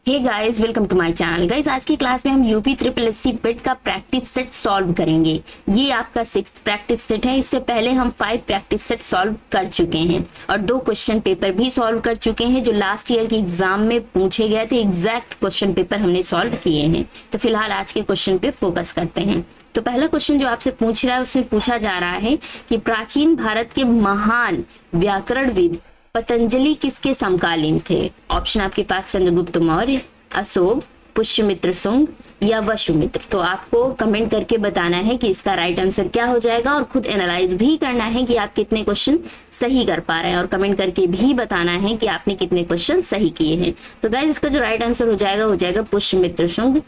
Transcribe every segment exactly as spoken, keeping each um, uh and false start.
Hey guys, welcome to my channel. Guys, आज की class में हम UP triple S C bit का प्रैक्टिस सेट सॉल्व करेंगे। ये आपका सिक्स्थ प्रैक्टिस सेट है। इससे पहले हम फाइव प्रैक्टिस सेट सॉल्व कर चुके हैं और दो क्वेश्चन पेपर भी सॉल्व कर चुके हैं जो लास्ट ईयर के एग्जाम में पूछे गए थे। एग्जैक्ट क्वेश्चन पेपर हमने सॉल्व किए हैं। तो फिलहाल आज के क्वेश्चन पे फोकस करते हैं। तो पहला क्वेश्चन जो आपसे पूछ रहा है उसमें पूछा जा रहा है कि प्राचीन भारत के महान व्याकरणविद पतंजलि किसके समकालीन थे। ऑप्शन आपके पास चंद्रगुप्त मौर्य, अशोक, पुष्यमित्र शुंग या वसुमित्र। तो आपको कमेंट करके बताना है कि इसका राइट आंसर क्या हो जाएगा और खुद एनालाइज भी करना है कि आप कितने क्वेश्चन सही कर पा रहे हैं और कमेंट करके भी बताना है कि आपने कितने क्वेश्चन सही किए हैं। तो गाइस, इसका जो राइट आंसर हो जाएगा हो जाएगा पुष्यमित्र शुंग।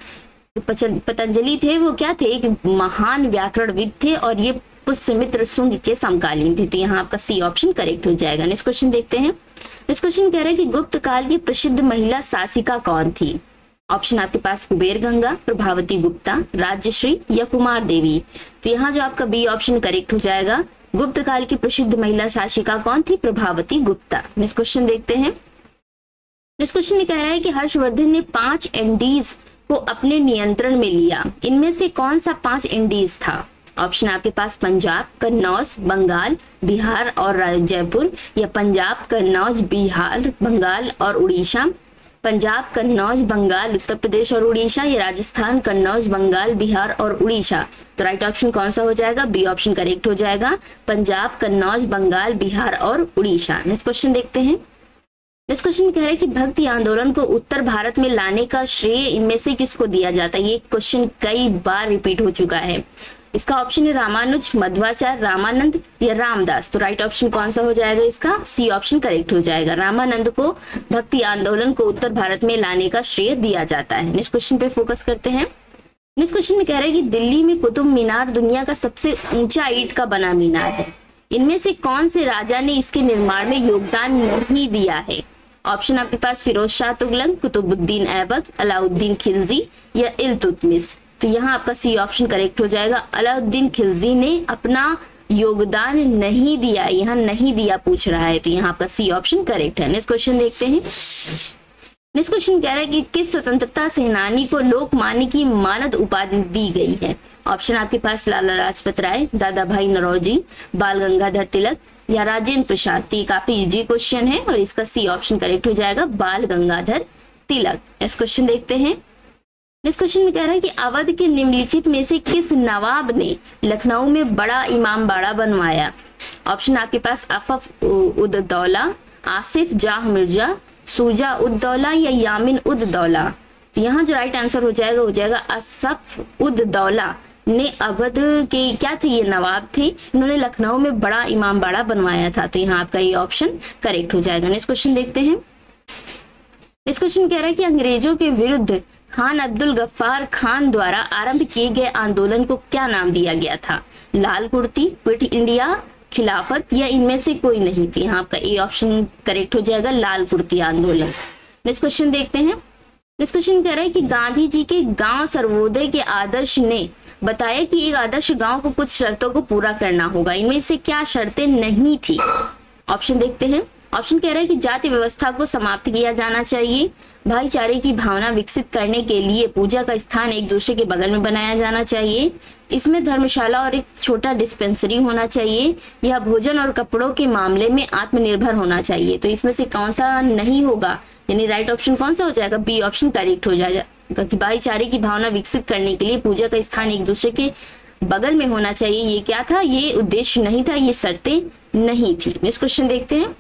पतंजलि थे वो क्या थे, एक महान व्याकरणविद थे और ये पुष्यमित्र शुंग के समकालीन थे। तो यहाँ आपका सी ऑप्शन करेक्ट हो जाएगा। नेक्स्ट क्वेश्चन देखते हैं। नेक्स्ट क्वेश्चन कह रहा है कि गुप्त काल की प्रसिद्ध महिला शासिका कौन थी। ऑप्शन आपके पास कुबेर गंगा, प्रभावती गुप्ता, राज्यश्री या कुमार देवी। तो यहाँ जो आपका बी ऑप्शन करेक्ट हो जाएगा। गुप्त काल की प्रसिद्ध महिला शासिका कौन थी, प्रभावती गुप्ता। नेक्स्ट क्वेश्चन देखते हैं। नेक्स्ट क्वेश्चन में कह रहा है कि हर्षवर्धन ने पांच इंडीज को अपने नियंत्रण में लिया। इनमें से कौन सा पांच इंडीज था। ऑप्शन आपके पास पंजाब, कन्नौज, बंगाल, बिहार और जयपुर या पंजाब, कन्नौज, बिहार, बंगाल और उड़ीसा। पंजाब, कन्नौज, बंगाल, उत्तर प्रदेश और उड़ीसा या राजस्थान, कन्नौज, बंगाल, बिहार और उड़ीसा। तो राइट ऑप्शन कौन सा हो जाएगा, बी ऑप्शन करेक्ट हो जाएगा। पंजाब, कन्नौज, बंगाल, बिहार और उड़ीसा। नेक्स्ट क्वेश्चन देखते हैं। नेक्स्ट क्वेश्चन कह रहा है कि भक्ति आंदोलन को उत्तर भारत में लाने का श्रेय इनमें से किसको दिया जाता है। ये क्वेश्चन कई बार रिपीट हो चुका है। इसका ऑप्शन है रामानुज, मध्वाचार्य, रामानंद या रामदास। तो राइट ऑप्शन कौन सा हो जाएगा, इसका सी ऑप्शन करेक्ट हो जाएगा। रामानंद को भक्ति आंदोलन को उत्तर भारत में लाने का श्रेय दिया जाता है। नेक्स्ट क्वेश्चन पे फोकस करते हैं। नेक्स्ट क्वेश्चन में कह रहा है कि दिल्ली में कुतुब मीनार दुनिया का सबसे ऊंचा ईंट का बना मीनार है। इनमें से कौन से राजा ने इसके निर्माण में योगदान नहीं दिया है। ऑप्शन आपके पास फिरोज शाह तुगलक, कुतुबुद्दीन ऐबक, अलाउद्दीन खिलजी या इल्तुतमिश। तो यहाँ आपका सी ऑप्शन करेक्ट हो जाएगा। अलाउद्दीन खिलजी ने अपना योगदान नहीं दिया, यहाँ नहीं दिया पूछ रहा है, तो यहाँ आपका सी ऑप्शन करेक्ट है। नेक्स्ट क्वेश्चन देखते हैं। नेक्स्ट क्वेश्चन कह रहा है कि किस स्वतंत्रता सेनानी को लोकमान्य की मानद उपाधि दी गई है। ऑप्शन आपके पास लाला लाजपत राय, दादा भाई नौरोजी, बाल गंगाधर तिलक या राजेंद्र प्रसाद। तो काफी इजी क्वेश्चन है और इसका सी ऑप्शन करेक्ट हो जाएगा, बाल गंगाधर तिलक। नेक्स्ट क्वेश्चन देखते हैं। नेक्स्ट क्वेश्चन में कह रहा है कि अवध के निम्नलिखित में से किस नवाब ने लखनऊ में बड़ा इमामबाड़ा बनवाया। ऑप्शन आपके पास आफफ उद दौला, आसिफ जाह मिर्जा, सूजा उद दौला या यामिन उद दौला। तो यहाँ जो राइट आंसर हो जाएगा हो जाएगा आसिफ उद दौला ने अवध के क्या थे, ये नवाब थे, इन्होंने लखनऊ में बड़ा इमामबाड़ा बनवाया था। तो यहाँ आपका ये ऑप्शन करेक्ट हो जाएगा। नेक्स्ट क्वेश्चन देखते हैं। नेक्स्ट क्वेश्चन कह रहा है कि अंग्रेजों के विरुद्ध खान अब्दुल गफ्फार खान द्वारा आरंभ किए गए आंदोलन को क्या नाम दिया गया था। लाल कुर्ती, क्विट इंडिया, खिलाफत या इनमें से कोई नहीं। थी यहाँ आपका ए ऑप्शन करेक्ट हो जाएगा, लाल कुर्ती आंदोलन। नेक्स्ट क्वेश्चन देखते हैं। नेक्स्ट क्वेश्चन कह रहा है कि गांधी जी के गांव सर्वोदय के आदर्श ने बताया कि एक आदर्श गांव को कुछ शर्तों को पूरा करना होगा। इनमें से क्या शर्तें नहीं थी। ऑप्शन देखते हैं। ऑप्शन कह रहा है कि जाति व्यवस्था को समाप्त किया जाना चाहिए, भाईचारे की भावना विकसित करने के लिए पूजा का स्थान एक दूसरे के बगल में बनाया जाना चाहिए, इसमें धर्मशाला और एक छोटा डिस्पेंसरी होना चाहिए, या भोजन और कपड़ों के मामले में आत्मनिर्भर होना चाहिए। तो इसमें से कौन सा नहीं होगा, यानी राइट ऑप्शन कौन सा हो जाएगा, बी ऑप्शन करेक्ट हो जाएगा कि भाईचारे की भावना विकसित करने के लिए पूजा का स्थान एक दूसरे के बगल में होना चाहिए। ये क्या था, ये उद्देश्य नहीं था, ये शर्तें नहीं थी। नेक्स्ट क्वेश्चन देखते हैं।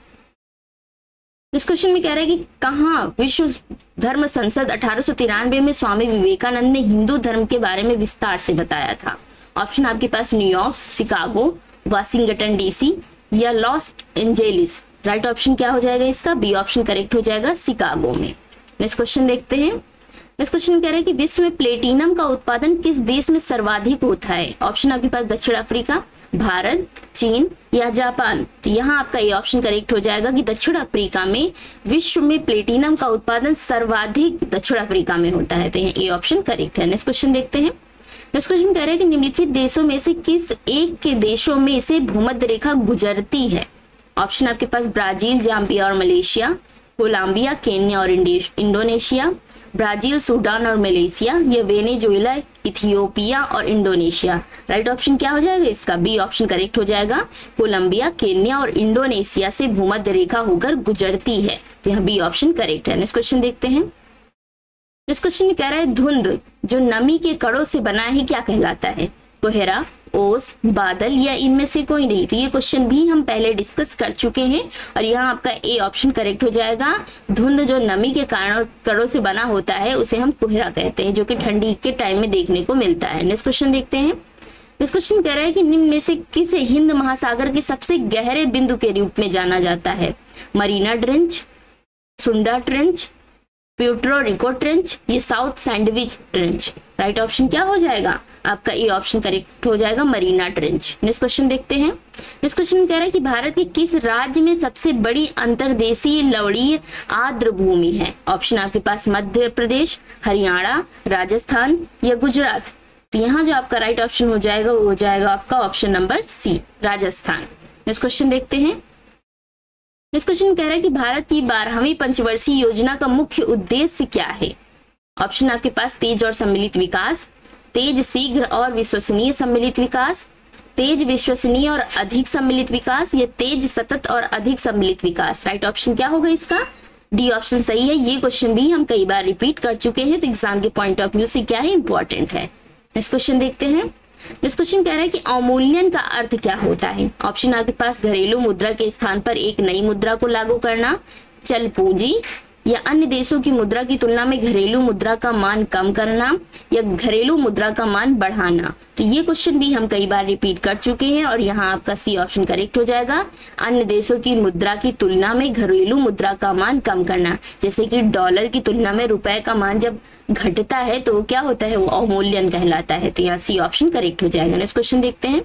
इस क्वेश्चन में कह रहा है कि कहाँ विश्व धर्म संसद अठारह सौ तिरानवे में स्वामी विवेकानंद ने हिंदू धर्म के बारे में विस्तार से बताया था। ऑप्शन आपके पास न्यूयॉर्क, शिकागो, वाशिंगटन डीसी या लॉस एंजेलिस। राइट ऑप्शन क्या हो जाएगा इसका, बी ऑप्शन करेक्ट हो जाएगा, शिकागो में। नेक्स्ट क्वेश्चन देखते हैं। नेक्स्ट क्वेश्चन कह रहा है कि विश्व में प्लेटिनम का उत्पादन किस देश में सर्वाधिक होता है। ऑप्शन आपके पास दक्षिण अफ्रीका, भारत, चीन या जापान। तो यहाँ आपका ये ऑप्शन करेक्ट हो जाएगा कि दक्षिण अफ्रीका में विश्व में प्लेटिनम का उत्पादन सर्वाधिक दक्षिण अफ्रीका में होता है। तो ये ऑप्शन करेक्ट है। नेक्स्ट क्वेश्चन देखते हैं। नेक्स्ट क्वेश्चन कह रहे हैं कि निम्नलिखित देशों में से किस एक के देशों में से भूमध्य रेखा गुजरती है। ऑप्शन आपके पास ब्राजील, जाम्बिया और मलेशिया, कोलंबिया, केन्या और इंडोनेशिया, ब्राजील, सूडान और मलेशिया, या वेनेजुएला, इथियोपिया और इंडोनेशिया। राइट ऑप्शन क्या हो जाएगा इसका? बी ऑप्शन करेक्ट हो जाएगा। कोलंबिया, केन्या और इंडोनेशिया से भूमध्य रेखा होकर गुजरती है, तो यहाँ बी ऑप्शन करेक्ट है। नेक्स्ट क्वेश्चन देखते हैं। इस क्वेश्चन में कह रहा है धुंध जो नमी के कणों से बना है क्या कहलाता है? कोहरा, ओस, बादल या इनमें से कोई नहीं। तो ये क्वेश्चन भी हम पहले डिस्कस कर चुके हैं और यहाँ आपका ए ऑप्शन करेक्ट हो जाएगा। धुंध जो नमी के कारण कणों से बना होता है उसे हम कोहरा कहते हैं, जो कि ठंडी के टाइम में देखने को मिलता है। नेक्स्ट क्वेश्चन देखते हैं। इस क्वेश्चन कह रहा है कि निम्न में से किसे हिंद महासागर के सबसे गहरे बिंदु के रूप में जाना जाता है? Marina trench, Sunda trench, Puerto Rico trench, ये south sandwich trench. Right option क्या हो जाएगा? आपका ए ऑप्शन करेक्ट हो जाएगा, मरीना ट्रेंच। नेक्स्ट क्वेश्चन देखते हैं। इस क्वेश्चन कह रहा है कि भारत के किस राज्य में सबसे बड़ी अंतर्देशीय लवणीय आर्द्र भूमि है? ऑप्शन आपके पास मध्य प्रदेश, हरियाणा, राजस्थान या गुजरात। तो यहाँ जो आपका राइट ऑप्शन हो जाएगा वो हो जाएगा आपका option number C, Rajasthan. Next question देखते हैं। इस क्वेश्चन कह रहा है कि भारत की बारहवीं पंचवर्षीय योजना का मुख्य उद्देश्य क्या है? ऑप्शन आपके पास तेज और सम्मिलित विकास, तेज, शीघ्र और विश्वसनीय सम्मिलित विकास, तेज, विश्वसनीय और अधिक सम्मिलित विकास, या तेज, सतत और अधिक सम्मिलित विकास। राइट ऑप्शन क्या होगा इसका? डी ऑप्शन सही है। ये क्वेश्चन भी हम कई बार रिपीट कर चुके हैं, तो एग्जाम के पॉइंट ऑफ व्यू से क्या है, इंपॉर्टेंट है। नेक्स्ट क्वेश्चन देखते हैं। इस क्वेश्चन कह रहा है कि अवमूल्यन का अर्थ क्या होता है? ऑप्शन आपके पास घरेलू मुद्रा के स्थान पर एक नई मुद्रा को लागू करना, चल पूंजी, या अन्य देशों की मुद्रा की तुलना में घरेलू मुद्रा का मान कम करना, या घरेलू मुद्रा का मान बढ़ाना। तो ये क्वेश्चन भी हम कई बार रिपीट कर चुके हैं और यहाँ आपका सी ऑप्शन करेक्ट हो जाएगा। अन्य देशों की मुद्रा की तुलना में घरेलू मुद्रा का मान कम करना, जैसे कि डॉलर की तुलना में रुपए का मान जब घटता है तो क्या होता है, वो अवमूल्यन कहलाता है। तो यहाँ सी ऑप्शन करेक्ट हो जाएगा। नेक्स्ट क्वेश्चन देखते हैं।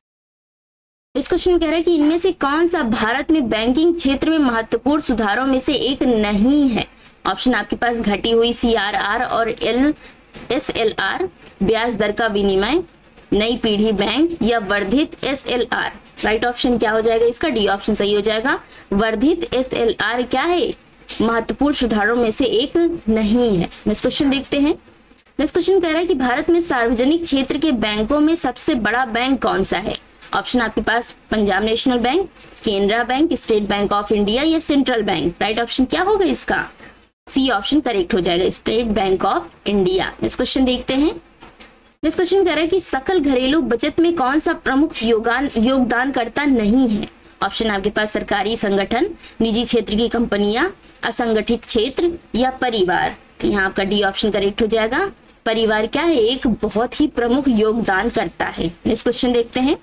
इस क्वेश्चन कह रहा है कि इनमें से कौन सा भारत में बैंकिंग क्षेत्र में महत्वपूर्ण सुधारों में से एक नहीं है? ऑप्शन आपके पास घटी हुई सी आर आर और एल एस एल आर, ब्याज दर का विनिमय, नई पीढ़ी बैंक, या वर्धित S L R. Right option क्या हो जाएगा इसका? डी ऑप्शन सही हो जाएगा। वर्धित एस एल आर क्या है? महत्वपूर्ण सुधारों में से एक नहीं है। नेक्स्ट क्वेश्चन देखते हैं। नेक्स्ट क्वेश्चन कह रहा है कि भारत में सार्वजनिक क्षेत्र के बैंकों में सबसे बड़ा बैंक कौन सा है? ऑप्शन आपके पास Punjab national bank, Canara bank, state bank of India, या सेंट्रल बैंक। राइट ऑप्शन क्या होगा इसका? सी ऑप्शन करेक्ट हो जाएगा, state bank of India. Next question देखते हैं। नेक्स्ट क्वेश्चन कह रहा है कि सकल घरेलू बचत में कौन सा प्रमुख योगदान योगदानकर्ता नहीं है? ऑप्शन आपके पास सरकारी संगठन, निजी क्षेत्र की कंपनियां, असंगठित क्षेत्र, या परिवार। तो यहाँ आपका डी ऑप्शन करेक्ट हो जाएगा। परिवार क्या है? एक बहुत ही प्रमुख योगदान करता है। नेक्स्ट क्वेश्चन देखते हैं।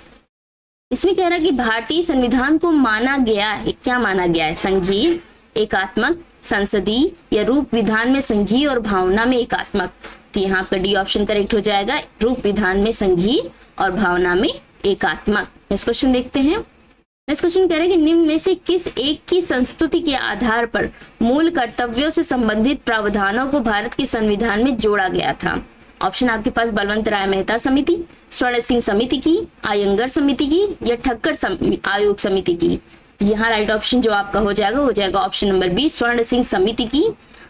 इसमें कह रहा है कि भारतीय संविधान को माना गया है, क्या माना गया है? संघीय, एकात्मक, संसदीय, या रूप विधान में संघीय और भावना में एकात्मक। तो यहाँ आपका डी ऑप्शन करेक्ट हो जाएगा, रूप विधान में संघीय और भावना में एकात्मक। नेक्स्ट क्वेश्चन देखते हैं। नेक्स्ट क्वेश्चन कह रहे हैं कि निम्न में से किस एक की संस्तुति के आधार पर मूल कर्तव्यों से संबंधित प्रावधानों को भारत के संविधान में जोड़ा गया था? ऑप्शन आपके पास बलवंत राय मेहता समिति, स्वर्ण सिंह समिति की, आयंगर समिति की, या ठक्कर आयोग समिति की। यहाँ राइट ऑप्शन जो आपका हो जाएगा हो जाएगा ऑप्शन नंबर बी, स्वर्ण सिंह समिति की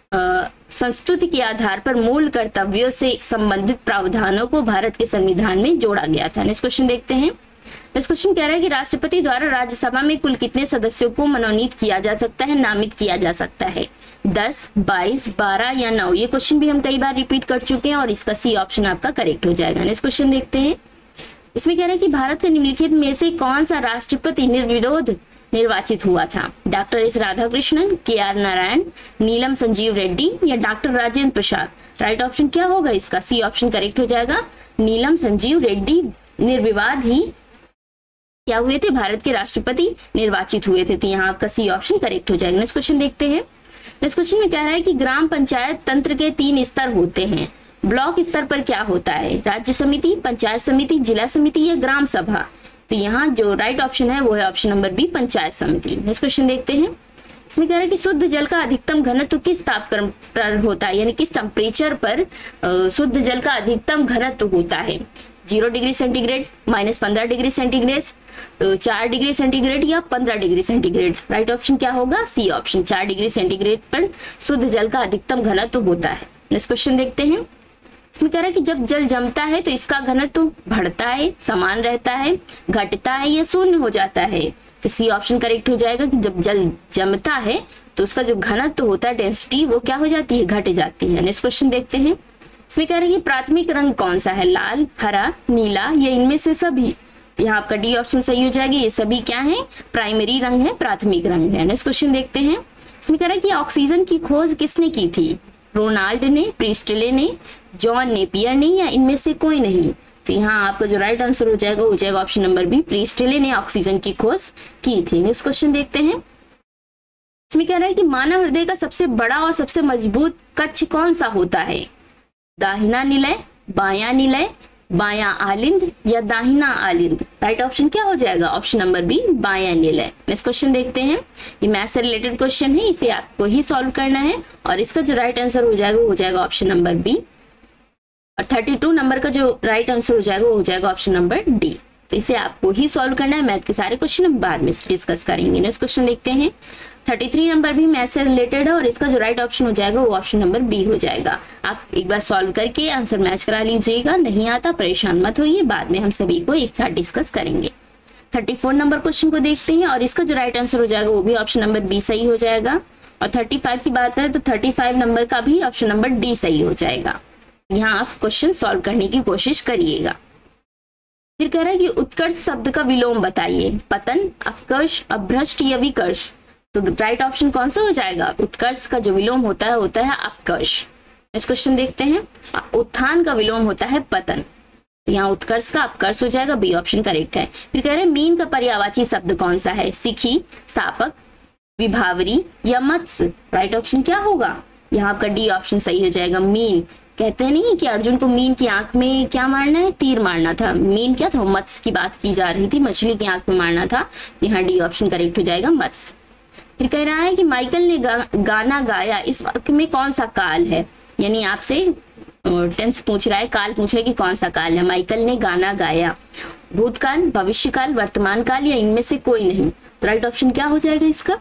संस्तुति के आधार पर मूल कर्तव्यों से संबंधित प्रावधानों को भारत के संविधान में जोड़ा गया था। नेक्स्ट क्वेश्चन देखते हैं। नेक्स्ट क्वेश्चन कह रहा है कि राष्ट्रपति द्वारा राज्यसभा में कुल कितने सदस्यों को मनोनीत किया जा सकता है, नामित किया जा सकता है? दस, बाईस, बारह या नौ। ये क्वेश्चन भी हम कई बार रिपीट कर चुके हैं और इसका सी ऑप्शन आपका करेक्ट हो जाएगा। नेक्स्ट क्वेश्चन देखते हैं। इसमें कह रहा है कि भारत के निम्नलिखित में से कौन सा राष्ट्रपति निर्विरोध निर्वाचित हुआ था? Doctor S Radhakrishnan, K R Narayan, Neelam Sanjiva Reddy, या doctor Rajendra Prasad. Right option क्या होगा इसका? सी ऑप्शन करेक्ट हो जाएगा। नीलम संजीव रेड्डी निर्विवाद ही क्या हुए थे? भारत के राष्ट्रपति निर्वाचित हुए थे। तो यहाँ आपका सी ऑप्शन करेक्ट हो जाएगा। नेक्स्ट क्वेश्चन देखते हैं। नेक्स्ट क्वेश्चन में कह रहा है कि ग्राम पंचायत तंत्र के तीन स्तर होते हैं। ब्लॉक स्तर पर क्या होता है? राज्य समिति, पंचायत समिति, जिला समिति, या ग्राम सभा। तो यहाँ जो राइट ऑप्शन है वो है ऑप्शन नंबर बी, पंचायत समिति। नेक्स्ट क्वेश्चन देखते हैं। इसमें कह रहा है कि शुद्ध जल का अधिकतम घनत्व किस तापक्रम पर होता है, यानी किस टेम्परेचर पर शुद्ध जल का अधिकतम घनत्व होता है? जीरो डिग्री सेंटीग्रेड, माइनस पंद्रह डिग्री सेंटीग्रेड, चार डिग्री सेंटीग्रेड या पंद्रह डिग्री सेंटीग्रेड। राइट ऑप्शन क्या होगा? सी ऑप्शन, चार डिग्री सेंटीग्रेड पर शुद्ध जल का अधिकतम घनत्व होता है। नेक्स्ट क्वेश्चन देखते हैं। इसमें कह रहा है कि जब जल जमता है तो इसका घनत्व बढ़ता है, समान रहता है, घटता है या शून्य हो जाता है। तो सी ऑप्शन करेक्ट हो जाएगा कि जब जल जमता है तो उसका जो घनत्व होता है, डेंसिटी, वो क्या हो जाती है? घट जाती है। नेक्स्ट क्वेश्चन देखते हैं। इसमें कह रहे हैं कि प्राथमिक रंग कौन सा है? लाल, हरा, नीला या इनमें से सभी। यहाँ आपका डी ऑप्शन सही हो जाएगी। ये सभी क्या है? प्राइमरी रंग है, प्राथमिक रंग है। नेक्स्ट क्वेश्चन देखते हैं। इसमें कह रहा है कि ऑक्सीजन की खोज किसने की थी? रोनाल्ड ने, प्रिस्टले ने, जॉन नेपियर ने या इनमें से कोई नहीं। तो यहाँ आपका जो राइट आंसर हो जाएगा हो जाएगा ऑप्शन नंबर बी, प्रिस्टले ने ऑक्सीजन की खोज की थी। नेक्स्ट क्वेश्चन देखते हैं। इसमें कह रहा है कि मानव हृदय का सबसे बड़ा और सबसे मजबूत कक्ष कौन सा होता है? दाहिना निलय, बायां निलय, बायां आलिंद या दाहिना आलिंद। राइट ऑप्शन क्या हो जाएगा? ऑप्शन नंबर बी, बायां निलय। नेक्स्ट क्वेश्चन देखते हैं। ये मैथ से रिलेटेड क्वेश्चन है, इसे आपको ही सॉल्व करना है और इसका जो राइट आंसर हो जाएगा वो हो जाएगा ऑप्शन नंबर बी। और बत्तीस नंबर का जो राइट आंसर हो जाएगा वो हो जाएगा ऑप्शन नंबर डी। तो इसे आपको ही सॉल्व करना है। मैथ के सारे क्वेश्चन हम बाद में डिस्कस करेंगे। नेक्स्ट क्वेश्चन देखते हैं। तैंतीस नंबर भी मैथ से रिलेटेड है और इसका जो राइट ऑप्शन हो जाएगा वो ऑप्शन नंबर बी हो जाएगा। आप एक बार सॉल्व करके आंसर मैच करा लीजिएगा। नहीं आता परेशान मत होइए, बाद में हम सभी को एक साथ डिस्कस करेंगे। चौंतीस नंबर क्वेश्चन को देखते हैं और इसका जो राइट आंसर हो जाएगा वो भी ऑप्शन नंबर बी सही हो जाएगा। और पैंतीस की बात करें तो पैंतीस नंबर का भी ऑप्शन नंबर डी सही हो जाएगा। यहाँ आप क्वेश्चन सॉल्व करने की कोशिश करिएगा। फिर कह रहा है कि उत्कर्ष शब्द का विलोम बताइए। पतन, अपकर्ष, अपभ्रष्ट या विकर्ष। तो राइट ऑप्शन कौन सा हो जाएगा? उत्कर्ष का जो विलोम होता है होता है अपकर्ष। इस क्वेश्चन देखते हैं। उत्थान का विलोम होता है पतन। तो यहाँ उत्कर्ष का अपकर्ष हो जाएगा, बी ऑप्शन करेक्ट है। फिर कह रहे हैं मीन का पर्यायवाची शब्द कौन सा है? सिखी, सापक, विभावरी या मत्स्य। राइट ऑप्शन क्या होगा? यहाँ आपका डी ऑप्शन सही हो जाएगा, मीन। कहते हैं नहीं कि अर्जुन को मीन की आंख में क्या मारना है? तीर मारना था। मीन क्या था? मत्स्य की बात की जा रही थी, मछली की आंख में मारना था। यहाँ डी ऑप्शन करेक्ट हो जाएगा, मत्स्य। फिर कह रहा है कि माइकल ने गा, गाना गाया, इस वाक्य में कौन सा काल है? यानी आपसे टेंस पूछ रहा है, काल पूछ रहा है कि कौन सा काल है। माइकल ने गाना गाया, भूतकाल, भविष्यकाल, वर्तमान काल या इनमें से कोई नहीं। तो राइट ऑप्शन क्या हो जाएगा इसका?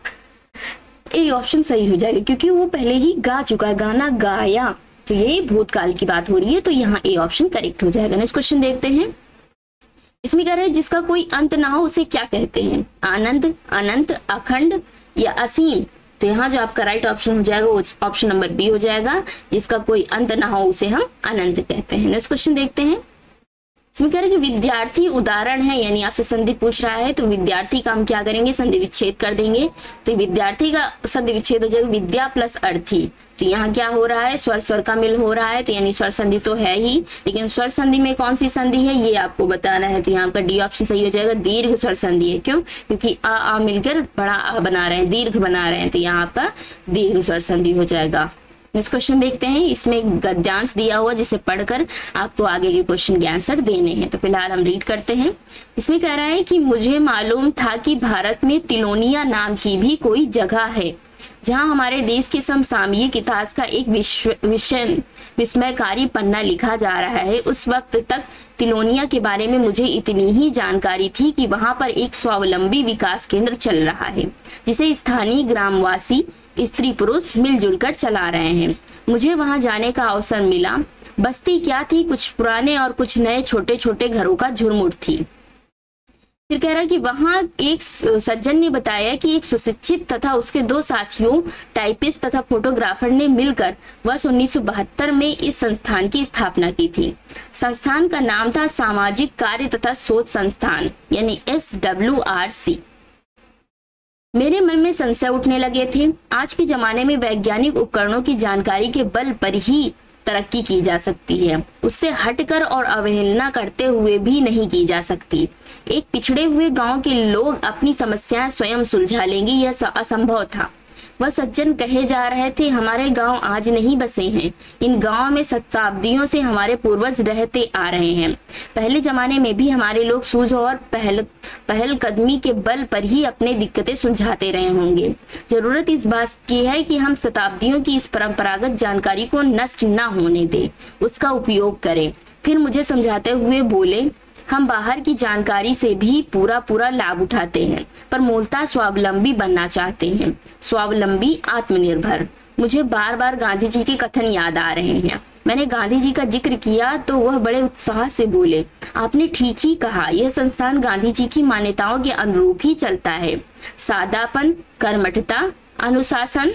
ए ऑप्शन सही हो जाएगा, क्योंकि वो पहले ही गा चुका है, गाना गाया। तो ये भूतकाल की बात हो रही है, तो यहाँ ए ऑप्शन करेक्ट हो जाएगा। नेक्स्ट क्वेश्चन देखते हैं। इसमें कह रहे हैं जिसका कोई अंत ना हो उसे क्या कहते हैं? आनंद, अनंत, अखंड या असीम। तो यहाँ जो आपका राइट ऑप्शन हो जाएगा वो ऑप्शन नंबर बी हो जाएगा। जिसका कोई अंत ना हो उसे हम अनंत कहते हैं। नेक्स्ट क्वेश्चन देखते हैं। इसमें कह रहे हैं कि विद्यार्थी उदाहरण है, यानी आपसे संधि पूछ रहा है तो विद्यार्थी का हम क्या करेंगे? संधि विच्छेद कर देंगे। तो विद्यार्थी का संधि विच्छेद हो जाएगा विद्या प्लस अर्थी। तो यहाँ क्या हो रहा है? स्वर स्वर का मिल हो रहा है, तो यानी स्वर संधि तो है ही, लेकिन स्वर संधि में कौन सी संधि है ये आपको बताना है। तो यहाँ का डी ऑप्शन सही हो जाएगा, दीर्घ स्वर संधि है। क्यों? क्योंकि आ आ मिलकर बड़ा आ बना रहे हैं, दीर्घ बना रहे हैं, तो यहाँ आपका दीर्घ स्वर संधि हो जाएगा। नेक्स्ट क्वेश्चन देखते हैं। इसमें एक गद्यांश दिया हुआ जिसे पढ़कर आपको आगे के क्वेश्चन के आंसर देने हैं। तो फिलहाल हम रीड करते हैं। इसमें कह रहा है कि मुझे मालूम था कि भारत में तिलोनिया नाम की भी कोई जगह है जहां हमारे देश के समसामयिक इतिहास का एक विश्व विषय विस्मयकारी पन्ना लिखा जा रहा है। उस वक्त तक तिलोनिया के बारे में मुझे इतनी ही जानकारी थी कि वहां पर एक स्वावलंबी विकास केंद्र चल रहा है जिसे स्थानीय ग्रामवासी स्त्री पुरुष मिलजुल कर चला रहे हैं। मुझे वहां जाने का अवसर मिला। बस्ती क्या थी? कुछ पुराने और कुछ नए छोटे छोटे घरों का झुरमुट थी। फिर कह रहा है कि वहां एक सज्जन ने बताया कि एक सुशिक्षित तथा उसके दो साथियों टाइपिस्ट तथा फोटोग्राफर ने मिलकर वर्ष उन्नीस सौ बहत्तर में इस संस्थान की स्थापना की थी। संस्थान का नाम था सामाजिक कार्य तथा शोध संस्थान, यानी एस डब्ल्यू आर सी। मेरे मन में संशय उठने लगे थे। आज के जमाने में वैज्ञानिक उपकरणों की जानकारी के बल पर ही तरक्की की जा सकती है, उससे हटकर और अवहेलना करते हुए भी नहीं की जा सकती। एक पिछड़े हुए गांव के लोग अपनी समस्याएं स्वयं सुलझा लेंगे, यह असंभव था। वह सज्जन कहे जा रहे थे, हमारे गांव आज नहीं बसे हैं, इन गांवों में शताब्दियों से हमारे पूर्वज रहते आ रहे हैं। पहले जमाने में भी हमारे लोग सूझ और पहल पहल कदमी के बल पर ही अपने दिक्कतें सुलझाते रहे होंगे। जरूरत इस बात की है कि हम शताब्दियों की इस परंपरागत जानकारी को नष्ट न होने दें, उसका उपयोग करें। फिर मुझे समझाते हुए बोले, हम बाहर की जानकारी से भी पूरा पूरा लाभ उठाते हैं, पर मूलतः स्वावलंबी बनना चाहते हैं, स्वावलंबी, आत्मनिर्भर। मुझे बार बार गांधी जी के कथन याद आ रहे हैं। मैंने गांधी जी का जिक्र किया तो वह बड़े उत्साह से बोले, आपने ठीक ही कहा, यह संस्थान गांधी जी की मान्यताओं के अनुरूप ही चलता है। सादापन, कर्मठता, अनुशासन,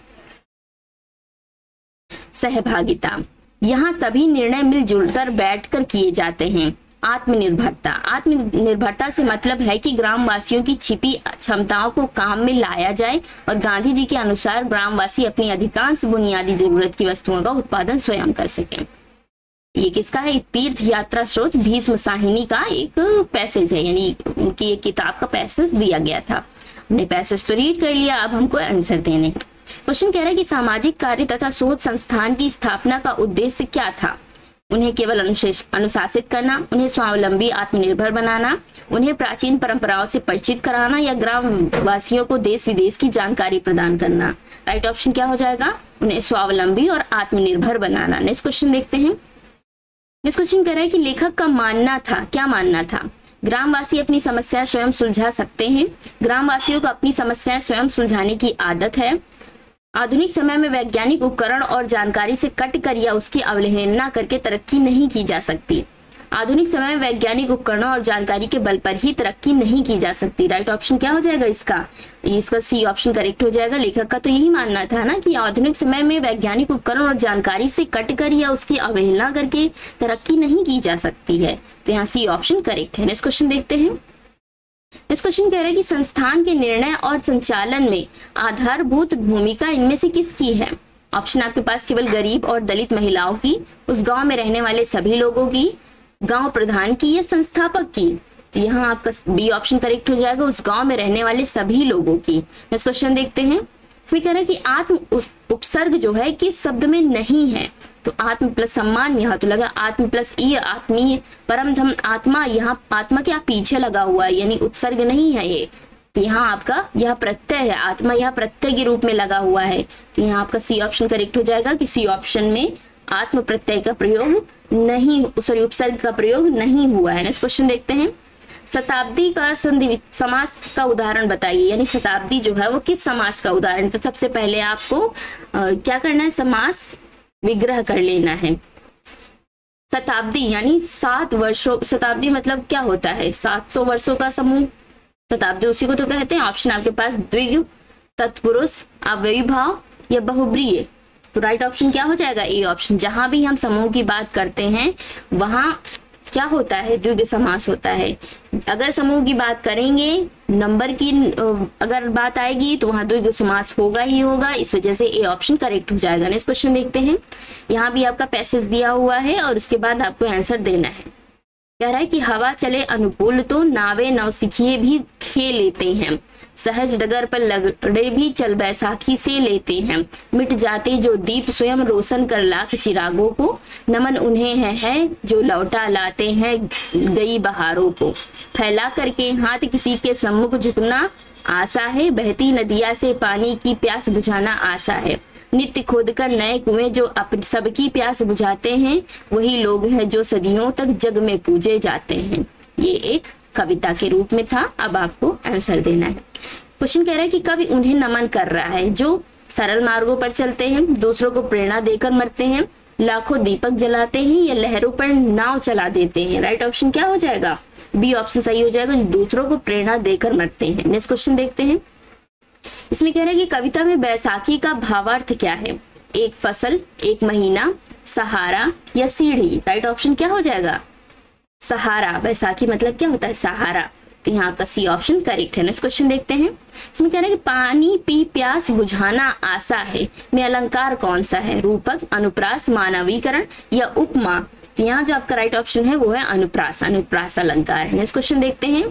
सहभागिता, यहाँ सभी निर्णय मिलजुल कर बैठ कर किए जाते हैं। आत्मनिर्भरता, आत्मनिर्भरता से मतलब है कि ग्रामवासियों की छिपी क्षमताओं को काम में लाया जाए और गांधी जी के अनुसार ग्रामवासी अपनी अधिकांश बुनियादी जरूरत की वस्तुओं का उत्पादन स्वयं कर सकें। ये किसका है? तीर्थ यात्रा स्रोत भीष्म साहिनी का एक पैसेज है, यानी उनकी एक किताब का पैसेज दिया गया था। हमने पैसेज तो रीड कर लिया, अब हमको आंसर देने हैं। क्वेश्चन कह रहा है कि सामाजिक कार्य तथा शोध संस्थान की स्थापना का उद्देश्य क्या था? उन्हें केवल अनुशासित करना, उन्हें स्वावलंबी आत्मनिर्भर बनाना, उन्हें प्राचीन परंपराओं से परिचित कराना, या ग्राम वासियों को देश विदेश की जानकारी प्रदान करना। राइट ऑप्शन क्या हो जाएगा? उन्हें स्वावलंबी और आत्मनिर्भर बनाना। नेक्स्ट क्वेश्चन देखते हैं। नेक्स्ट क्वेश्चन कह रहा है कि लेखक का मानना था, क्या मानना था? ग्रामवासी अपनी समस्याएं स्वयं सुलझा सकते हैं। ग्रामवासियों को अपनी समस्याएं स्वयं सुलझाने की आदत है। आधुनिक समय में वैज्ञानिक उपकरण और जानकारी से कटकर या उसकी अवहेलना करके तरक्की नहीं की जा सकती। आधुनिक समय में वैज्ञानिक उपकरणों और जानकारी के बल पर ही तरक्की नहीं की जा सकती। राइट ऑप्शन क्या हो जाएगा इसका? इसका सी ऑप्शन करेक्ट हो जाएगा। लेखक का तो यही मानना था ना कि आधुनिक समय में वैज्ञानिक उपकरण और जानकारी से कटकर या उसकी अवहेलना करके तरक्की नहीं की जा सकती है, तो यहाँ सी ऑप्शन करेक्ट है। नेक्स्ट क्वेश्चन देखते हैं। नेक्स्ट क्वेश्चन कह रहा है कि संस्थान के निर्णय और संचालन में आधारभूत भूमिका इनमें से किसकी है? ऑप्शन आपके पास केवल गरीब और दलित महिलाओं की, उस गांव में रहने वाले सभी लोगों की, गांव प्रधान की, या संस्थापक की? तो यहाँ आपका बी ऑप्शन करेक्ट हो जाएगा, उस गांव में रहने वाले सभी लोगों की। नेक्स्ट क्वेश्चन देखते हैं। इसमें कह रहा है कि आत्म उपसर्ग जो है किस शब्द में नहीं है? तो आत्म प्लस सम्मान, यहाँ तो लगा आत्म प्लस ई, आत्मीय, परम धम, आत्मा, यहाँ आत्मा क्या पीछे लगा हुआ है, यानी उत्सर्ग नहीं है ये। तो यहाँ आपका यह प्रत्यय है, आत्मा यहाँ प्रत्यय के रूप में लगा हुआ है, तो यहाँ आपका सी ऑप्शन करेक्ट हो जाएगा कि सी ऑप्शन में आत्म प्रत्यय का प्रयोग नहीं, सॉरी उपसर्ग का प्रयोग नहीं हुआ है। नेक्स्ट क्वेश्चन देखते हैं। शताब्दी का संधि समास का उदाहरण बताइए, यानी शताब्दी जो है वो किस समास का उदाहरण? तो सबसे पहले आपको आ, क्या करना है? समास विग्रह कर लेना है। शताब्दी यानी सात वर्षों, शताब्दी मतलब क्या होता है? सात सौ वर्षों का समूह, शताब्दी उसी को तो कहते हैं। ऑप्शन आपके पास द्विगु, तत्पुरुष, अव्ययीभाव या बहुब्रीय। तो राइट ऑप्शन क्या हो जाएगा? A option. जहां भी हम समूह की बात करते हैं वहां क्या होता है? द्विगु समास होता है। अगर समूह की बात करेंगे, नंबर की अगर बात आएगी तो वहां द्विगु समास होगा ही होगा, इस वजह से ए ऑप्शन करेक्ट हो जाएगा। नेक्स्ट क्वेश्चन देखते हैं। यहाँ भी आपका पैसेज दिया हुआ है और उसके बाद आपको आंसर देना है। कह रहा है कि हवा चले अनुकूल तो नावे नौसिखिए भी खेल लेते हैं, सहज डगर पर लगड़े भी चल बैसाखी से लेते हैं, मिट जाते जो दीप स्वयं रोशन कर लाख चिरागों को, नमन उन्हें है, है जो लौटा लाते हैं गई बहारों को, फैला करके हाथ किसी के सम्मुख झुकना आशा है, बहती नदिया से पानी की प्यास बुझाना आशा है, नित्य खोद कर नए कुएं जो अपनी सबकी प्यास बुझाते हैं, वही लोग हैं जो सदियों तक जग में पूजे जाते हैं। ये एक कविता के रूप में था। अब आपको आंसर देना है। क्वेश्चन कह रहा है कि कवि उन्हें नमन कर रहा है जो सरल मार्गों पर चलते हैं, दूसरों को प्रेरणा देकर मरते हैं, लाखों दीपक जलाते हैं या लहरों पर नाव चला देते हैं। राइट ऑप्शन क्या हो जाएगा? बी ऑप्शन सही हो जाएगा, जो दूसरों को प्रेरणा देकर मरते हैं। नेक्स्ट क्वेश्चन देखते हैं। इसमें कह रहा है कि कविता में बैसाखी का भावार्थ क्या है? एक फसल, एक महीना, सहारा या सीढ़ी। राइट ऑप्शन क्या हो जाएगा? सहारा। बैसाखी मतलब क्या होता है? सहारा। तो यहाँ आपका सी ऑप्शन करेक्ट है। नेक्स्ट क्वेश्चन देखते हैं। इसमें कह रहा है कि पानी पी प्यास बुझाना आशा है में अलंकार कौन सा है? रूपक, अनुप्रास, मानवीकरण या उपमा। तो यहाँ जो आपका राइट ऑप्शन है वो है अनुप्रास, अनुप्रास अलंकार है। नेक्स्ट क्वेश्चन देखते हैं।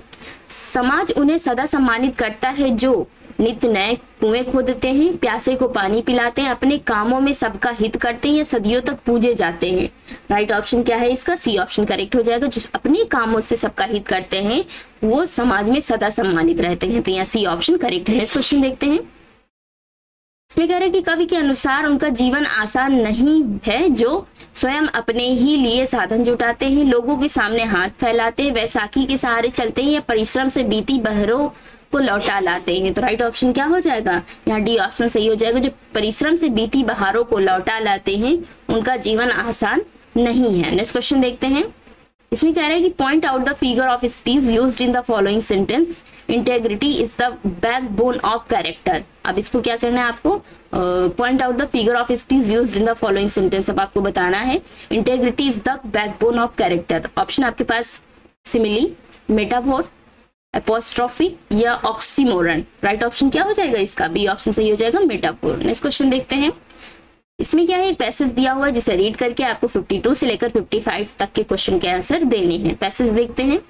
समाज उन्हें सदा सम्मानित करता है जो नित्य नए कुएं खोदते हैं, प्यासे को पानी पिलाते हैं, अपने कामों में सबका हित करते हैं या सदियों तक पूजे जाते हैं। राइट ऑप्शन क्या है इसका? सी ऑप्शन करेक्ट हो जाएगा। जो अपने कामों से सबका हित करते हैं वो समाज में सदा सम्मानित रहते हैं। तो यहाँ सी ऑप्शन करेक्ट है। नेक्स्ट क्वेश्चन देखते हैं। इसमें कह रहे हैं कि कवि के अनुसार उनका जीवन आसान नहीं है, जो स्वयं अपने ही लिए साधन जुटाते हैं, लोगों के सामने हाथ फैलाते हैं, वैसाखी के सहारे चलते हैं या परिश्रम से बीती बहरों को लौटा लाते हैं। तो राइट ऑप्शन क्या हो जाएगा, यहाँ डी ऑप्शन सही हो जाएगा। जो परिश्रम से बीती बहारों को लौटा लाते हैं उनका जीवन आसान नहीं है। नेक्स्ट क्वेश्चन देखते हैं। इसमें कह रहा है कि point out the figure of speech used in the following sentence, integrity is the backbone of character. अब इसको क्या करना है आपको, point out the figure of speech used in the following sentence. अब आपको बताना है integrity is the backbone of character. Option आपके पास सिमिली, मेटाफोर, एपोस्ट्रोफी या ऑक्सीमोरन। राइट ऑप्शन क्या हो जाएगा इसका, बी ऑप्शन सही हो जाएगा, मेटाफोर। नेक्स्ट क्वेश्चन देखते हैं। इसमें क्या है, एक पैसेज दिया हुआ है जिसे रीड करके आपको बावन से लेकर पचपन तक के क्वेश्चन के आंसर देने हैं। पैसेज देखते हैं।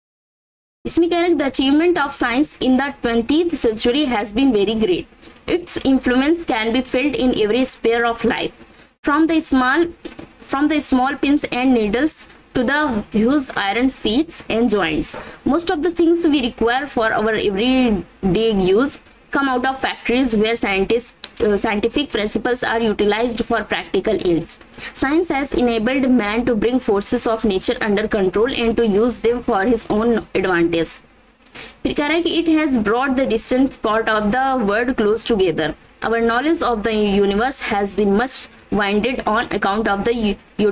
इसमें कह रहा है the achievement of science in the twentieth century has been very great. Its influence can be felt in every sphere of life, from the small from the small pins and needles to the huge iron sheets and joints. Most of the things we require for our everyday use come out of factories where scientists, uh, scientific principles are utilized for practical ends. Science has enabled man to bring forces of nature under control and to use them for his own advantage. फिर कह रहा है कि it has brought the distant part of the world close together. Our knowledge of the universe has been much widened on account of the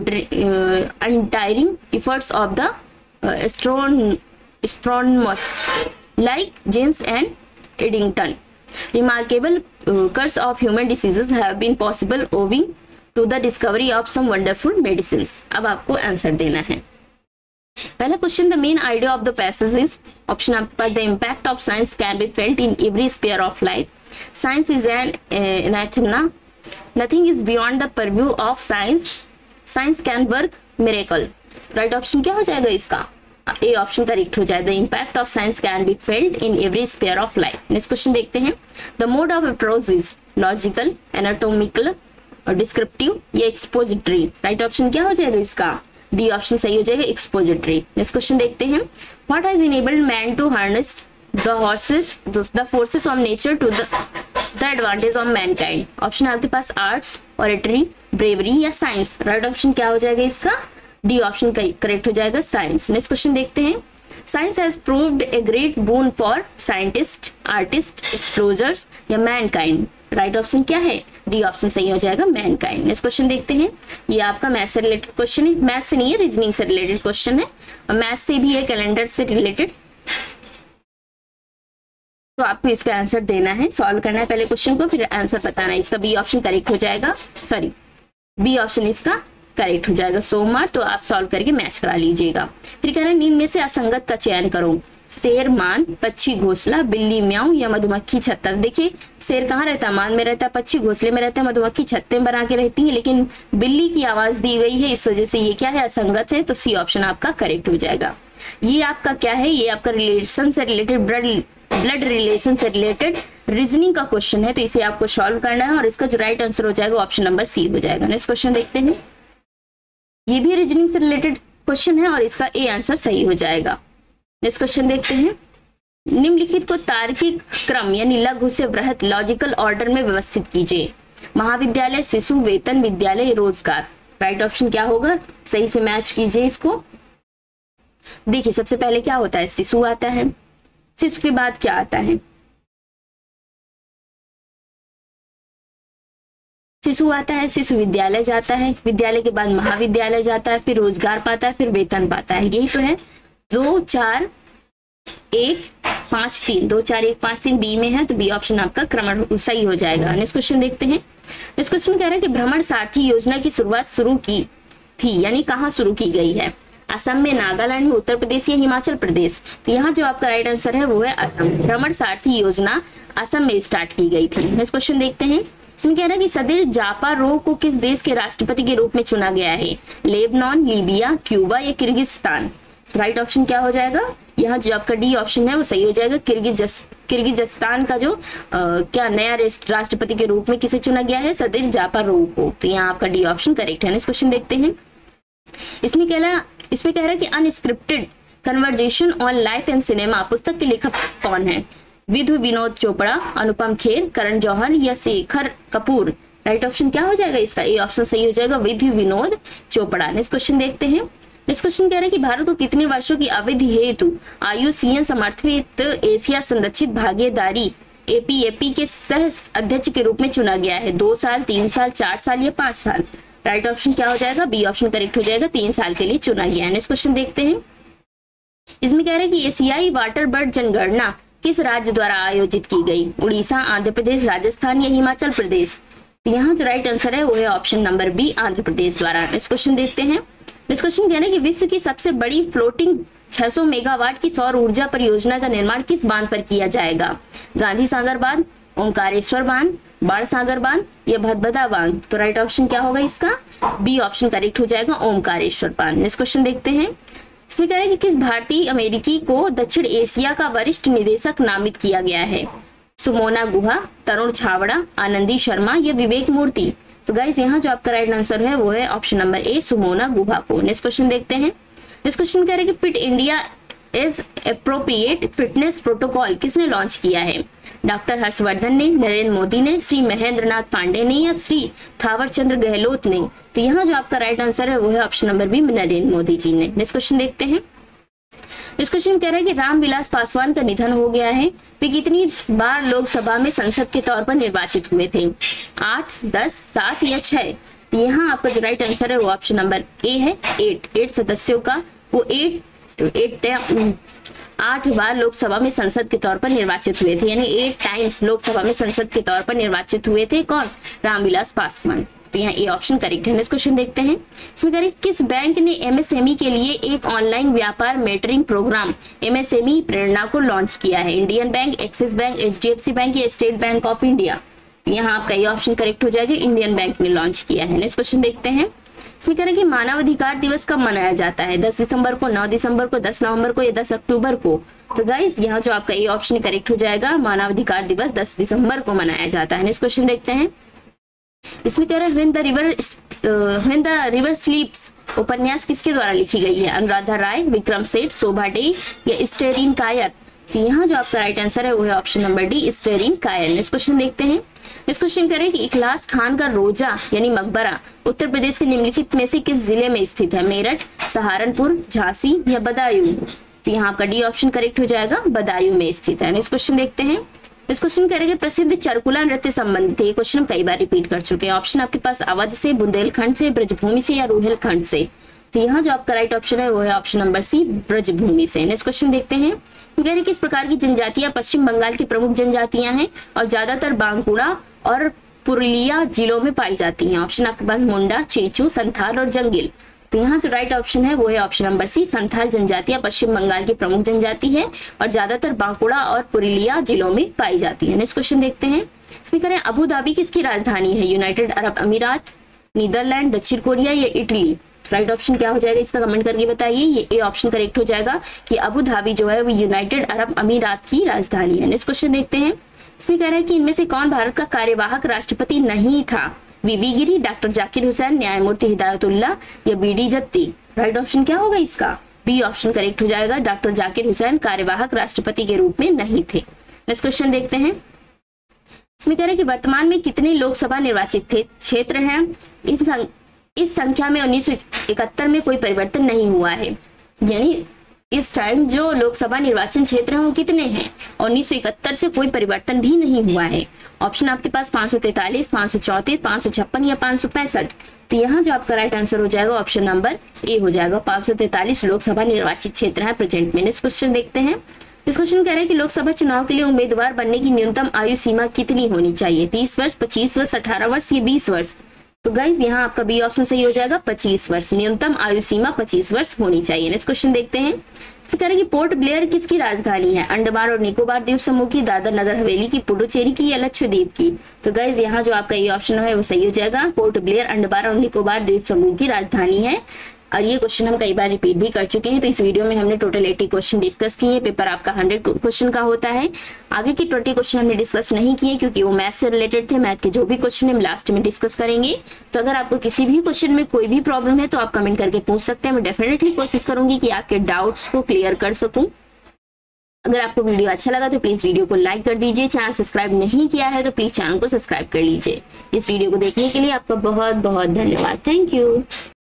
uh, untiring efforts of the uh, astron astronomers like James and Eddington. Remarkable uh, cures of human diseases have been possible owing to the discovery of some wonderful medicines. अब आपको answer देना है। पहला question, the main idea of the passage is, option आपके पास, the impact of science can be felt in every sphere of life. Science is an anathema, nothing is beyond the purview of science, science can work miracle. Right option क्या हो जाएगा इसका, A option correct हो जाएगा। The impact of science can be felt in every sphere of life. Next question देखते हैं। The mode of approach is logical, anatomical, descriptive या expository. Right option क्या हो जाएगा इसका, डी ऑप्शन सही हो जाएगा, एक्सपोजिटरी। नेक्स्ट क्वेश्चन देखते हैं। What has enabled man to harness the horses the forces of nature to the the advantage of mankind. Option आपके पास आर्ट्स, ऑरेटरी, ब्रेवरी या साइंस। राइट ऑप्शन क्या हो जाएगा इसका, डी ऑप्शन करेक्ट हो जाएगा, साइंस। नेक्स्ट क्वेश्चन देखते हैं। Science has proved a great boon for scientist, artist, explorers या मैनकाइंड। राइट ऑप्शन क्या है, डी ऑप्शन सही हो जाएगा, मैनकाइंड। नेक्स्ट क्वेश्चन देखते हैं। ये आपका मैथ से रिलेटेड क्वेश्चन है, मैथ से नहीं है, रीजनिंग से रिलेटेड क्वेश्चन है, और मैथ से भी है, कैलेंडर से रिलेटेड। तो आपको इसका आंसर देना है, सॉल्व करना है पहले क्वेश्चन को, फिर आंसर बताना है। इसका बी ऑप्शन करेक्ट हो जाएगा, सॉरी बी ऑप्शन इसका करेक्ट हो जाएगा, सोमवार। तो आप सॉल्व करके मैच करा लीजिएगा। फिर कह रहे हैं निम्न में से असंगत का चयन करो। शेर, मान, पक्षी घोंसला, बिल्ली म्याऊं या मधुमक्खी छत्ता। देखिए शेर कहाँ रहता है, मान में रहता है, पक्षी घोंसले में रहता है, मधुमक्खी छत्ते में बना के रहती है, लेकिन बिल्ली की आवाज दी गई है, इस वजह से ये क्या है, असंगत है। तो सी ऑप्शन आपका करेक्ट हो जाएगा। ये आपका क्या है, ये आपका रिलेशन से रिलेटेड, ब्लड ब्लड रिलेशन से रिलेटेड रीजनिंग का क्वेश्चन है, तो इसे आपको सॉल्व करना है और इसका जो राइट आंसर हो जाएगा ऑप्शन नंबर सी हो जाएगा। नेक्स्ट क्वेश्चन देखते हैं। ये भी रीजनिंग से रिलेटेड क्वेश्चन है और इसका ए आंसर सही हो जाएगा। नेक्स्ट क्वेश्चन देखते हैं। निम्नलिखित को तार्किक क्रम यानी लघु से बृहत लॉजिकल ऑर्डर में व्यवस्थित कीजिए। महाविद्यालय, शिशु, वेतन, विद्यालय, रोजगार। राइट ऑप्शन क्या होगा, सही से मैच कीजिए इसको। देखिए सबसे पहले क्या होता है, शिशु आता है, शिशु के बाद क्या आता है, शिशु आता है, शिशु विद्यालय जाता है, विद्यालय के बाद महाविद्यालय जाता है, फिर रोजगार पाता है, फिर वेतन पाता है। यही तो है, दो चार एक पांच तीन, दो चार एक पांच तीन बी में है, तो बी ऑप्शन आपका क्रमण सही हो जाएगा। नेक्स्ट क्वेश्चन देखते हैं। नेक्स्ट क्वेश्चन कह रहा है कि भ्रमण सारथी योजना की शुरुआत शुरू की थी, यानी कहाँ शुरू की गई है, असम में, नागालैंड में, उत्तर प्रदेश या हिमाचल प्रदेश। तो यहाँ जो आपका राइट आंसर है वो है असम। भ्रमण सारथी योजना असम में स्टार्ट की गई थी। नेक्स्ट क्वेश्चन देखते हैं। इसमें कह रहा है कि सदर जापारोव को किस देश के राष्ट्रपति के रूप में चुना गया है, लेबनान, लीबिया, क्यूबा या किर्गिस्तान। राइट ऑप्शन क्या हो जाएगा, यहाँ जो आपका डी ऑप्शन है वो सही हो जाएगा, किर्गिज किर्गिजिस्तान का जो आ, क्या नया राष्ट्रपति के रूप में किसे चुना गया है, सदर जापारोव को। तो यहाँ आपका डी ऑप्शन करेक्ट है। नेक्स्ट क्वेश्चन देखते हैं। इसमें कह रहा इसमें कह रहा है कि unscripted conversation on life and cinema पुस्तक के लेखक कौन है। विधु विनोद चोपड़ा, अनुपम खेर, करण जौहर या शेखर कपूर। राइट ऑप्शन क्या हो जाएगा इसका? ए ऑप्शन सही हो जाएगा, विधु विनोद चोपड़ा। नेक्स्ट क्वेश्चन देखते हैं। नेक्स्ट क्वेश्चन कह रहा है कि भारत को कितने वर्षों की अवधि हेतु आयुसीएन समर्थित एशिया संरक्षित भागीदारी एपीएपी के सह अध्यक्ष के रूप में चुना गया है? दो साल, तीन साल, चार साल या पांच साल? राइट ऑप्शन क्या हो जाएगा? बी ऑप्शन करेक्ट हो जाएगा, तीन साल के लिए चुना गया है। नेक्स्ट क्वेश्चन देखते हैं। इसमें कह रहे हैं कि एशियाई वाटर बर्ड जनगणना किस राज्य द्वारा आयोजित की गई? उड़ीसा, आंध्र प्रदेश, राजस्थान या हिमाचल प्रदेश? तो यहाँ जो राइट आंसर है वो है option number B, Andhra Pradesh द्वारा। नेक्स्ट क्वेश्चन देखते हैं। नेक्स्ट क्वेश्चन कह रहे हैं कि विश्व की सबसे बड़ी फ्लोटिंग छह सौ मेगावाट की सौर ऊर्जा परियोजना का निर्माण किस बांध पर किया जाएगा? गांधी सागर बांध, ओंकारेश्वर बांध, बाण सागर बांध या भदभदा बांध? तो राइट ऑप्शन क्या होगा इसका? बी ऑप्शन करेक्ट हो जाएगा, ओंकारेश्वर बांध। नेक्स्ट क्वेश्चन देखते हैं। इसमें कह रहे हैं कि किस भारतीय अमेरिकी को दक्षिण एशिया का वरिष्ठ निदेशक नामित किया गया है? सुमोना गुहा, तरुण छावड़ा, आनंदी शर्मा या विवेक मूर्ति? तो गाइस यहाँ जो आपका राइट आंसर है वो है option number A, Sumona Guha को। नेक्स्ट क्वेश्चन देखते हैं। नेक्स्ट क्वेश्चन कह रहे हैं कि fit India is appropriate fitness protocol किसने लॉन्च किया है? डॉक्टर हर्षवर्धन ने, नरेंद्र मोदी ने, श्री महेंद्र नाथ पांडे ने या श्री थावर चंद्र गहलोत ने? तो यहाँ जो आपका राइट आंसर है वो है option number B, Narendra Modi ji ने। नेक्स्ट क्वेश्चन देखते हैं। इस क्वेश्चन कह रहा है कि रामविलास पासवान का निधन हो गया है। वे कितनी बार लोकसभा में सांसद के तौर पर निर्वाचित हुए थे? आठ, दस, सात या छह? तो यहाँ आपका जो राइट आंसर है वो ऑप्शन नंबर ए है, एट। एट सदस्यों का वो एट एट आठ बार लोकसभा में सांसद के तौर पर निर्वाचित हुए थे, यानी एट टाइम्स लोकसभा में सांसद के तौर पर निर्वाचित हुए थे। कौन? रामविलास पासवान। तो यहाँ ए ऑप्शन करेक्ट है। नेक्स्ट क्वेश्चन देखते हैं। इसमें करें किस बैंक ने एमएसएमई के लिए एक ऑनलाइन व्यापार मेंटरिंग प्रोग्राम एमएसएमई प्रेरणा को लॉन्च किया है? Indian bank, Axis bank, HDFC bank या स्टेट बैंक ऑफ इंडिया? तो यहाँ आपका ये ऑप्शन करेक्ट हो जाएगा, इंडियन बैंक ने लॉन्च किया है। नेक्स्ट क्वेश्चन देखते हैं। इसमें कह रहे हैं कि मानवाधिकार दिवस कब मनाया जाता है? दस दिसंबर को, नौ दिसंबर को, दस नवंबर को या दस अक्टूबर को? तो गाइस यहाँ जो आपका ये ऑप्शन करेक्ट हो जाएगा, मानवाधिकार दिवस दस दिसंबर को मनाया जाता है। नेक्स्ट क्वेश्चन देखते हैं। इसमें कह रहा है when the river when the river sleeps उपन्यास किसके द्वारा लिखी गई है? अनुराधा राय, विक्रम सेठ, शोभा डे या स्टेरिन कायर? तो यहाँ जो आपका राइट आंसर है वो है option number D, Easterine Kire. Next question देखते हैं। इस क्वेश्चन करें कि इखलास खान का रोजा यानी मकबरा उत्तर प्रदेश के निम्नलिखित में से किस जिले में स्थित है? मेरठ, सहारनपुर, झांसी या बदायूं? तो यहाँ आपका डी ऑप्शन करेक्ट हो जाएगा, बदायूं में स्थित है। नेक्स्ट क्वेश्चन देखते हैं। इस क्वेश्चन करेंगे प्रसिद्ध चरकुला नृत्य संबंधित है। ये क्वेश्चन कई बार रिपीट कर चुके हैं। ऑप्शन आपके पास अवध से, बुंदेलखंड से, ब्रजभूमि से या रुहेलखंड से? तो यहाँ जो आपका राइट ऑप्शन है वो है ऑप्शन नंबर सी, ब्रजभूमि से। नेक्स्ट क्वेश्चन देखते हैं। कह रहे हैं किस प्रकार की जनजातियां पश्चिम बंगाल की प्रमुख जनजातियां हैं और ज्यादातर बांकुड़ा और पुरुलिया जिलों में पाई जाती हैं? ऑप्शन आपके पास मुंडा, चेचू, संथाल और जंगिल। तो यहाँ जो राइट ऑप्शन है वो है ऑप्शन नंबर सी, संथाल जनजातियां पश्चिम बंगाल की प्रमुख जनजाति है और ज्यादातर बांकुड़ा और पुरुलिया जिलों में पाई जाती है। नेक्स्ट क्वेश्चन देखते हैं। इसमें करें अबू धाबी किसकी राजधानी है? यूनाइटेड अरब अमीरात, नीदरलैंड, दक्षिण कोरिया या इटली? राइट ऑप्शन क्या हो जाएगा इसका? कमेंट करके बताइए। ये ए ऑप्शन करेक्ट हो जाएगा कि अबू धाबी जो है वो यूनाइटेड अरब अमीरात की राजधानी है। नेक्स्ट क्वेश्चन देखते हैं। इसमें कह रहा है कि इनमें से कौन भारत का कार्यवाहक राष्ट्रपति नहीं था? वीवी गिरी, डॉक्टर जाकिर हुसैन, न्यायमूर्ति हिदायतुल्लाह या बीडी जत्ती? राइट ऑप्शन क्या होगा इसका? बी ऑप्शन करेक्ट हो जाएगा, डॉक्टर जाकिर हुसैन कार्यवाहक राष्ट्रपति के रूप में नहीं थे। नेक्स्ट क्वेश्चन देखते हैं। इसमें कह रहे हैं कि वर्तमान में कितने लोकसभा निर्वाचित थे क्षेत्र हैं? इस सं, इस संख्या में उन्नीस सौ इकहत्तर में कोई परिवर्तन नहीं हुआ है, यानी इस टाइम जो लोकसभा निर्वाचन क्षेत्र हैं वो कितने हैं? उन्नीस सौ इकहत्तर से कोई परिवर्तन भी नहीं हुआ है। ऑप्शन आपके पास पाँच सौ तैतालीस, पाँच सौ चौंतीस, पाँच सौ छप्पन या पाँच सौ पैंसठ? तो यहाँ जो आपका राइट आंसर हो जाएगा ऑप्शन नंबर ए हो जाएगा, पाँच सौ तैतालीस लोकसभा निर्वाचित क्षेत्र है प्रेजेंट में। नेक्स्ट क्वेश्चन देखते हैं। इस क्वेश्चन कह रहे हैं कि लोकसभा चुनाव के लिए उम्मीदवार बनने की न्यूनतम आयु सीमा कितनी होनी चाहिए? तीस वर्ष, पच्चीस वर्ष, अठारह वर्ष या बीस वर्ष? तो गाइज यहाँ आपका बी ऑप्शन सही हो जाएगा, पच्चीस वर्ष। न्यूनतम आयु सीमा पच्चीस वर्ष होनी चाहिए। नेक्स्ट क्वेश्चन देखते हैं। कह रहे हैं कि पोर्ट ब्लेयर किसकी राजधानी है? अंडमान और निकोबार द्वीप समूह की, दादर नगर हवेली की, पुडुचेरी की या लक्षद्वीप की? तो गाइज यहाँ जो आपका ये ऑप्शन है वो सही हो जाएगा, पोर्ट ब्लेयर अंडमान और निकोबार द्वीप समूह की राजधानी है। और ये क्वेश्चन हम कई बार रिपीट भी कर चुके हैं। तो इस वीडियो में हमने टोटल अस्सी क्वेश्चन डिस्कस किए हैं। पेपर आपका सौ क्वेश्चन का होता है। आगे के बीस क्वेश्चन हमने डिस्कस नहीं किए क्योंकि वो मैथ से रिलेटेड थे। मैथ के जो भी क्वेश्चन हम लास्ट में डिस्कस करेंगे। तो अगर आपको किसी भी क्वेश्चन में कोई भी प्रॉब्लम है तो आप कमेंट करके पूछ सकते हैं। मैं डेफिनेटली कोशिश करूंगी कि आपके डाउट्स को क्लियर कर सकूं। अगर आपको वीडियो अच्छा लगा तो प्लीज वीडियो को लाइक कर दीजिए। चैनल सब्सक्राइब नहीं किया है तो प्लीज चैनल को सब्सक्राइब कर लीजिए। इस वीडियो को देखने के लिए आपका बहुत बहुत धन्यवाद। Thank you.